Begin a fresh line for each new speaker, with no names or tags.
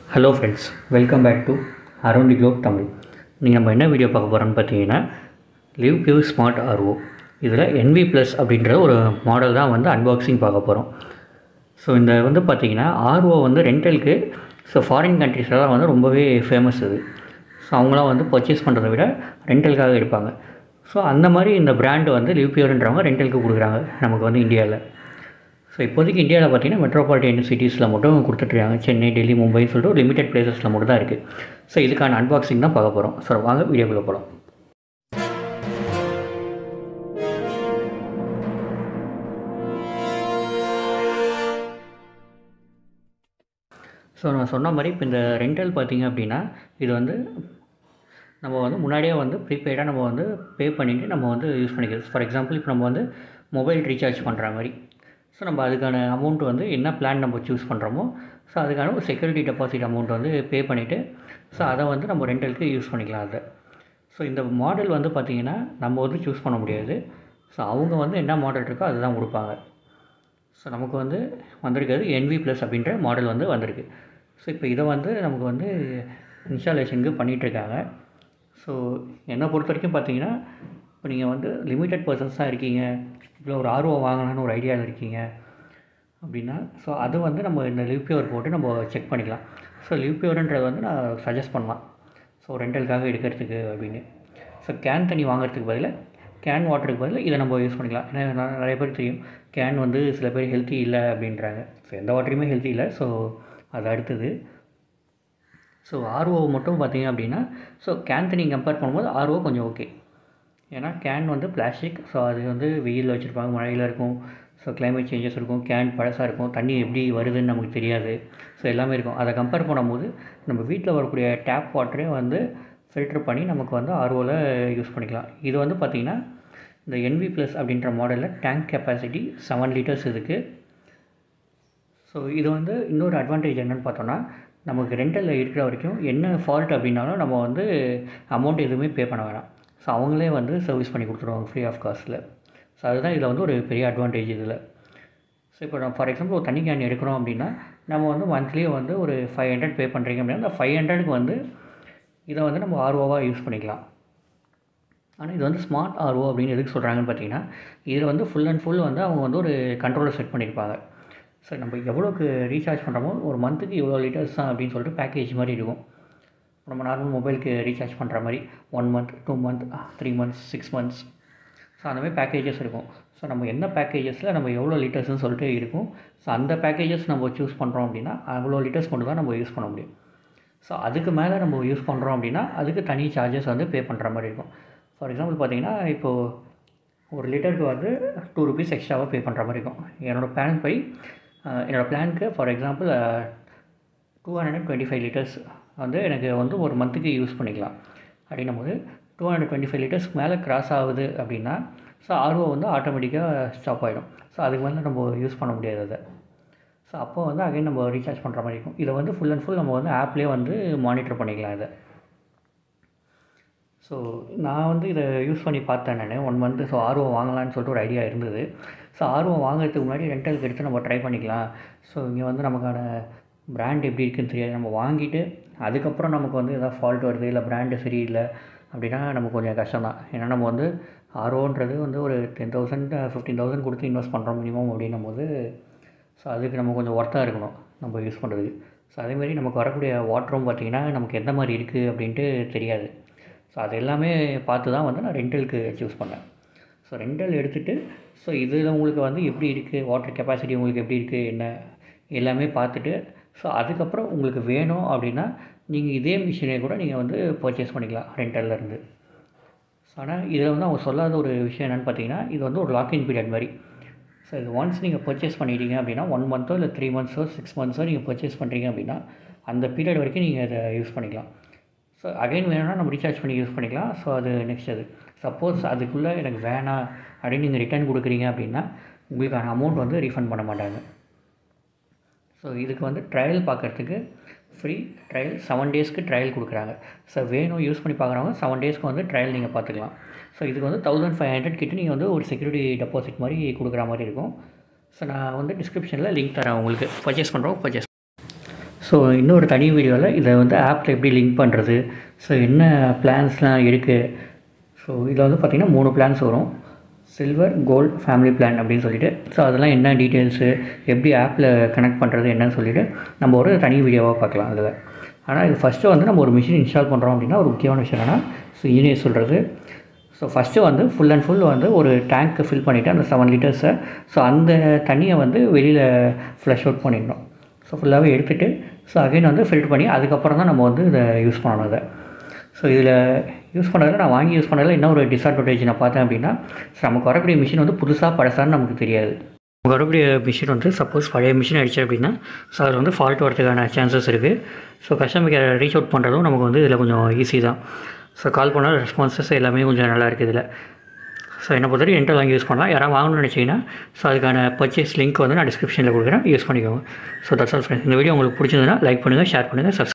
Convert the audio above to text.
Hello friends, welcome back to Around the Globe Tamil. நீங்கள் நம்ம என்ன வீடியோ பார்க்க போகிறோன்னு பார்த்தீங்கன்னா, லிவ் பியூர் ஸ்மார்ட் ஆர்ஓ. இதில் NV ப்ளஸ் அப்படின்ற ஒரு மாடல் தான் வந்து அன்பாக்சிங் பார்க்க போகிறோம். ஸோ இந்த வந்து பார்த்திங்கன்னா ஆர்ஓ வந்து ரெண்டலுக்கு ஃபாரின் கண்ட்ரீஸ்லாம் வந்து ரொம்பவே ஃபேமஸ் இது. ஸோ அவங்களாம் வந்து பர்ச்சேஸ் பண்ணுறதை விட ரெண்டலுக்காக எடுப்பாங்க. ஸோ அந்த மாதிரி இந்த பிராண்டு வந்து லிவ் பியூர்ன்றவங்க ரெண்டலுக்கு கொடுக்குறாங்க நமக்கு வந்து இந்தியாவில். ஸோ இப்போதைக்கு இந்தியாவில் பார்த்தீங்கன்னா மெட்ரோபாலிட்டன் சிட்டிஸில் மட்டும் கொடுத்துட்ருக்காங்க. சென்னை, டெல்லி, மும்பைன்னு சொல்லிட்டு ஒரு லிமிடெட் பிளேசஸில் மட்டும் தான் இருக்குது. ஸோ இதுக்கான அன்பாக்சிங் தான் பார்க்க போகிறோம். ஸோ வாங்க வீடியோக்குள்ளே போகலாம். ஸோ நான் சொன்ன மாதிரி இப்போ இந்த ரெண்டல் பார்த்திங்க அப்படின்னா, இது வந்து நம்ம வந்து முன்னாடியே வந்து ப்ரீபெய்டாக நம்ம வந்து பே பண்ணிவிட்டு நம்ம வந்து யூஸ் பண்ணிக்கிறது. ஃபார் எக்ஸாம்பிள் இப்போ நம்ம வந்து மொபைல் ரீசார்ஜ் பண்ணுற மாதிரி. ஸோ நம்ம அதுக்கான அமௌண்ட் வந்து என்ன பிளான் நம்ம சூஸ் பண்ணுறோமோ, ஸோ அதுக்கான ஒரு செக்யூரிட்டி டெபாசிட் அமௌண்ட் வந்து பே பண்ணிவிட்டு ஸோ அதை வந்து நம்ம ரெண்டலுக்கு யூஸ் பண்ணிக்கலாம் அதை. ஸோ இந்த மாடல் வந்து பார்த்திங்கன்னா நம்ம வந்து சூஸ் பண்ண முடியாது. ஸோ அவங்க வந்து என்ன மாடல் இருக்கோ அதுதான் கொடுப்பாங்க. ஸோ நமக்கு வந்து வந்திருக்கிறது NV ப்ளஸ் அப்படின்ற மாடல் வந்து வந்திருக்கு. ஸோ இப்போ இதை வந்து நமக்கு வந்து இன்ஸ்டாலேஷனுக்கு பண்ணிகிட்ருக்காங்க. ஸோ என்னை பொறுத்த வரைக்கும் பார்த்தீங்கன்னா, இப்போ நீங்கள் வந்து லிமிட்டட் பர்சன்ஸ் தான் இருக்கீங்க, இல்லை ஒரு ஆர்ஓ வாங்கலான்னு ஒரு ஐடியாவில் இருக்கீங்க அப்படின்னா, ஸோ அது வந்து நம்ம இந்த லிவ் பியூர் போட்டு நம்ம செக் பண்ணிக்கலாம். ஸோ லிவ் பியூர்ன்றது வந்து நான் சஜஸ்ட் பண்ணலாம் ஸோ ரெண்டலுக்காக எடுக்கிறதுக்கு அப்படின்னு. ஸோ கேன் தண்ணி வாங்குறதுக்கு பதிலாக கேன் வாட்டருக்கு பதில் இதை நம்ம யூஸ் பண்ணிக்கலாம். ஏன்னா நிறைய பேர் தெரியும் கேன் வந்து சில பேர் ஹெல்த்தி இல்லை அப்படின்றாங்க. ஸோ எந்த வாட்டருமே ஹெல்த்தி இல்லை. ஸோ அது அடுத்தது. ஸோ ஆர்ஓ மட்டும் பார்த்திங்க அப்படின்னா, ஸோ கேன் தண்ணி கம்பேர் பண்ணும்போது ஆர்ஓ கொஞ்சம் ஓகே. ஏன்னா கேன் வந்து பிளாஸ்டிக். ஸோ அது வந்து வெயிலில் வச்சுருப்பாங்க, மழையில் இருக்கும். ஸோ கிளைமேட் சேஞ்சஸ் இருக்கும், கேன் பழசாக இருக்கும், தண்ணி எப்படி வருதுன்னு நமக்கு தெரியாது. ஸோ எல்லாமே இருக்கும். அதை கம்பேர் பண்ணும்போது நம்ம வீட்டில் வரக்கூடிய டேப் வாட்டரே வந்து ஃபில்ட்ரு பண்ணி நமக்கு வந்து ஆர்ஓவில் யூஸ் பண்ணிக்கலாம். இது வந்து பார்த்திங்கன்னா இந்த NV ப்ளஸ் அப்படின்ற மாடலில் டேங்க் கெப்பாசிட்டி 7 லிட்டர்ஸ் இருக்குது. ஸோ இது வந்து இன்னொரு அட்வான்டேஜ் என்னென்னு பார்த்தோன்னா, நமக்கு ரெண்டலில் இருக்கிற வரைக்கும் என்ன ஃபால்ட் அப்படின்னாலும் நம்ம வந்து அமௌண்ட் எதுவுமே பே பண்ண வேணாம். ஸோ அவங்களே வந்து சர்வீஸ் பண்ணி கொடுத்துருவாங்க ஃப்ரீ ஆஃப் காஸ்ட்டில். ஸோ அதுதான் இதில் வந்து ஒரு பெரிய அட்வான்டேஜ் இதில். ஸோ இப்போ நம்ம ஃபார் எக்ஸாம்பிள் ஒரு தண்ணி கேன் எடுக்கிறோம் அப்படின்னா, நம்ம வந்து மந்த்லி வந்து ஒரு 500 பே பண்ணுறீங்க அப்படின்னா, அந்த 500க்கு வந்து இதை வந்து நம்ம ஆர்ஓவாக யூஸ் பண்ணிக்கலாம். ஆனால் இது வந்து ஸ்மார்ட் ஆர்ஓ அப்படின்னு எதுக்கு சொல்கிறாங்கன்னு பார்த்தீங்கன்னா, இதில் வந்து ஃபுல் அண்ட் ஃபுல் வந்து அவங்க வந்து ஒரு கண்ட்ரோலர் செட் பண்ணியிருப்பாங்க. ஸோ நம்ம எவ்வளோக்கு ரீசார்ஜ் பண்ணுறோமோ ஒரு மந்த்துக்கு இவ்வளோ லிட்டர்ஸ் தான் அப்படின்னு சொல்லிட்டு பேக்கேஜ் மாதிரி இருக்கும். நம்ம நார்மல் மொபைலுக்கு ரீசார்ஜ் பண்ணுற மாதிரி 1 month, 2 month, 3 months, 6 months, so அந்த மாதிரி பேக்கேஜஸ் இருக்கும். ஸோ நம்ம என்ன பேக்கேஜஸில் நம்ம எவ்வளோ லிட்டர்ஸ்னு சொல்லிட்டு இருக்கும். ஸோ அந்த பேக்கேஜஸ் நம்ம சூஸ் பண்ணுறோம் அப்படின்னா அவ்வளோ லிட்டர்ஸ் கொண்டு தான் நம்ம யூஸ் பண்ண முடியும். ஸோ அதுக்கு மேலே நம்ம யூஸ் பண்ணுறோம் அப்படின்னா அதுக்கு தனி சார்ஜஸ் வந்து பே பண்ணுற மாதிரி இருக்கும். ஃபார் எக்ஸாம்பிள் பார்த்திங்கன்னா, இப்போது ஒரு லிட்டருக்கு வந்து 2 ருபீஸ் எக்ஸ்ட்ராவாக பே பண்ணுற மாதிரி இருக்கும். என்னோடய பிளான் படி என்னோடய பிளானுக்கு ஃபார் எக்ஸாம்பிள் 225 லிட்டர்ஸ் வந்து எனக்கு வந்து ஒரு மந்த்துக்கு யூஸ் பண்ணிக்கலாம். அப்படின்னும் போது 225 லிட்டர்ஸ்க்கு மேலே கிராஸ் ஆகுது அப்படின்னா ஸோ ஆர்ஓ வந்து ஆட்டோமேட்டிக்காக ஸ்டாப் ஆகிடும். ஸோ அதுக்கு மேலே நம்ம யூஸ் பண்ண முடியாது அதை. ஸோ அப்போ வந்து அகைன் நம்ம ரீசார்ஜ் பண்ணுற மாதிரி இருக்கும். இதை வந்து ஃபுல் அண்ட் ஃபுல் நம்ம வந்து ஆப்லேயே வந்து மானிட்டர் பண்ணிக்கலாம் இதை. ஸோ நான் வந்து இதை யூஸ் பண்ணி பார்த்தேன் நான் 1 மந்த்து. ஸோ ஆர்ஓ வாங்கலான்னு சொல்லிட்டு ஒரு ஐடியா இருந்தது. ஸோ ஆர்ஓ வாங்குறதுக்கு முன்னாடி ரெண்டலுக்கு எடுத்து நம்ம ட்ரை பண்ணிக்கலாம். ஸோ இங்கே வந்து நமக்கான பிராண்ட் எப்படி இருக்குதுன்னு தெரியாது. நம்ம வாங்கிட்டு அதுக்கப்புறம் நமக்கு வந்து எதாவது ஃபால்ட் வருது, இல்லை பிராண்டு சரியில்லை அப்படின்னா நமக்கு கொஞ்சம் கஷ்டம் தான். ஏன்னா நம்ம வந்து ஆர்ஓன்றது வந்து ஒரு 10,000 15,000 கொடுத்து இன்வெஸ்ட் பண்ணுறோம் மினிமம் அப்படின்னும் போது, ஸோ அதுக்கு நம்ம கொஞ்சம் ஒர்த்தாக இருக்கணும் நம்ம யூஸ் பண்ணுறதுக்கு. ஸோ அதேமாதிரி நமக்கு வரக்கூடிய வாட்டரும் பார்த்திங்கன்னா நமக்கு எந்த மாதிரி இருக்குது அப்படின்ட்டு தெரியாது. ஸோ அது எல்லாமே பார்த்து தான் வந்து நான் ரெண்டலுக்கு சூஸ் பண்ணேன். ஸோ ரெண்டல் எடுத்துகிட்டு ஸோ இதில் உங்களுக்கு வந்து எப்படி இருக்குது, வாட்டர் கெப்பாசிட்டி உங்களுக்கு எப்படி இருக்குது என்ன எல்லாமே பார்த்துட்டு, ஸோ அதுக்கப்புறம் உங்களுக்கு வேணும் அப்படின்னா நீங்கள் இதே மிஷினை கூட நீங்கள் வந்து பர்ச்சேஸ் பண்ணிக்கலாம் ரெண்டல்லேருந்து. ஸோ ஆனால் இதில் வந்து அவங்க சொல்லாத ஒரு விஷயம் என்னென்னு பார்த்தீங்கன்னா, இது வந்து ஒரு லாக்இன் பீரியட் மாதிரி. ஸோ இது ஒன்ஸ் நீங்கள் பர்ச்சேஸ் பண்ணிட்டீங்க அப்படின்னா 1 மந்த்தோ இல்லை 3 மந்த்ஸோ 6 மந்த்ஸோ நீங்கள் பர்ச்சேஸ் பண்ணுறீங்க அப்படின்னா அந்த பீரியட் வரைக்கும் நீங்கள் இதை யூஸ் பண்ணிக்கலாம். ஸோ அகைன் வேணும்னா நம்ம ரீசார்ஜ் பண்ணி யூஸ் பண்ணிக்கலாம். ஸோ அது நெக்ஸ்ட் அது. சப்போஸ் அதுக்குள்ளே எனக்கு வேணாம் அப்படின்னு நீங்கள் ரிட்டர்ன் கொடுக்குறீங்க அப்படின்னா உங்களுக்கான அமௌண்ட் வந்து ரீஃபண்ட் பண்ண மாட்டாங்க. ஸோ இதுக்கு வந்து ட்ரையல் பார்க்குறதுக்கு ஃப்ரீ ட்ரையல் 7 டேஸ்க்கு ட்ரையல் கொடுக்குறாங்க. ஸோ வேணும் யூஸ் பண்ணி பார்க்குறவங்க 7 டேஸ்க்கு வந்து ட்ரையல் நீங்கள் பார்த்துக்கலாம். ஸோ இதுக்கு வந்து 1500 கிட்ட நீங்கள் வந்து ஒரு செக்யூரிட்டி டெபாசிட் மாதிரி கொடுக்குற மாதிரி இருக்கும். ஸோ நான் வந்து டிஸ்கிரிப்ஷனில் லிங்க் தரேன் உங்களுக்கு, பர்ச்சேஸ் பண்ணுறவங்க பர்ச்சேஸ். ஸோ இன்னொரு தனி வீடியோவில் இதை வந்து ஆப்பில் எப்படி லிங்க் பண்ணுறது, ஸோ என்ன பிளான்ஸ்லாம் இருக்குது. ஸோ இதில் வந்து பார்த்திங்கன்னா 3 பிளான்ஸ் வரும், சில்வர், கோல்டு, ஃபேமிலி பிளான் அப்படின்னு சொல்லிட்டு. ஸோ அதெல்லாம் என்ன டீட்டெயில்ஸு, எப்படி ஆப்பில் கனெக்ட் பண்ணுறது என்னன்னு சொல்லிவிட்டு நம்ம ஒரு தனி வீடியோவாக பார்க்கலாம் அதில். ஆனால் இது ஃபஸ்ட்டு வந்து நம்ம ஒரு மிஷின் இன்ஸ்டால் பண்ணுறோம் அப்படின்னா ஒரு முக்கியமான விஷயம் என்னென்னா, ஸோ இன்ஜினியர் சொல்கிறது, ஸோ ஃபஸ்ட்டு வந்து ஃபுல் அண்ட் ஃபுல் வந்து ஒரு டேங்க்கை ஃபில் பண்ணிவிட்டு அந்த 7 லிட்டர்ஸை, ஸோ அந்த தண்ணியை வந்து வெளியில் ஃப்ளஷ் அவுட் பண்ணிடணும். ஸோ ஃபுல்லாகவே எடுத்துகிட்டு ஸோ அகைன் வந்து ஃபில்ட்ரு பண்ணி அதுக்கப்புறம் தான் நம்ம வந்து இதை யூஸ் பண்ணணும் இதை. ஸோ இதில் யூஸ் பண்ணதில் நான் வாங்கி யூஸ் பண்ணதில் என்ன ஒரு டிஸ்அட்வான்டேஜ் நான் பார்த்தேன் அப்படின்னா, ஸோ நமக்கு வரக்கூடிய மிஷின் வந்து புதுசாக பழசான்னு நமக்கு தெரியாது. நமக்கு வரக்கூடிய மிஷின் வந்து சப்போஸ் பழைய மிஷின் ஆகிடுச்சு அப்படின்னா ஸோ அதில் வந்து ஃபால்ட் வரதுக்கான சான்சஸ் இருக்குது. ஸோ கஸ்டமருக்கு ரீச் அவுட் பண்ணுறதும் நமக்கு வந்து இதில் கொஞ்சம் ஈஸி தான். ஸோ கால் பண்ணால் ரெஸ்பான்சஸ் எல்லாமே கொஞ்சம் நல்லா இருக்குது இதில். ஸோ என்னை பொறுத்தவரைக்கும் ரெண்டல் வாங்கி யூஸ் பண்ணலாம். யாராவது வாங்கணும்னு நினச்சிங்கன்னா ஸோ அதுக்கான பர்ச்சேஸ் லிங்க் வந்து நான் டிஸ்கிரிப்ஷனில் கொடுக்குறேன், யூஸ் பண்ணிக்கோங்க. So that's all friends. இந்த வீடியோ உங்களுக்கு பிடிச்சிருந்ததுன்னா லைக் பண்ணுங்கள், ஷேர் பண்ணுங்கள், சப்ஸ்கிரைப்